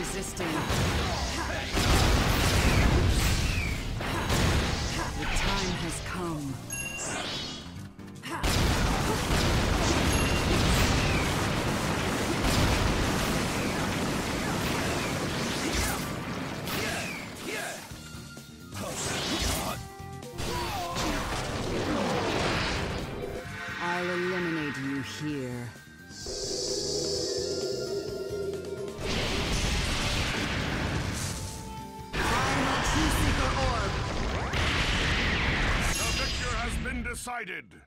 resisting. The time has come. I'll eliminate you here. The victor has been decided.